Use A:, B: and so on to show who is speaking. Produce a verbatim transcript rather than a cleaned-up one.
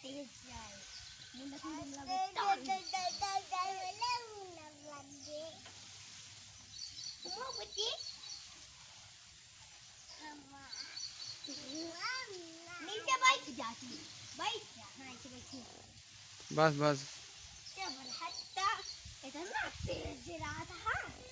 A: तेज जाए मुंडा मुंडा लगे वो बच्ची नीचे बैठ जाती बैठ जा हां ऐसे बैठी
B: बस बस
A: क्या बड़ा हट्टा इतना तेज रहा था।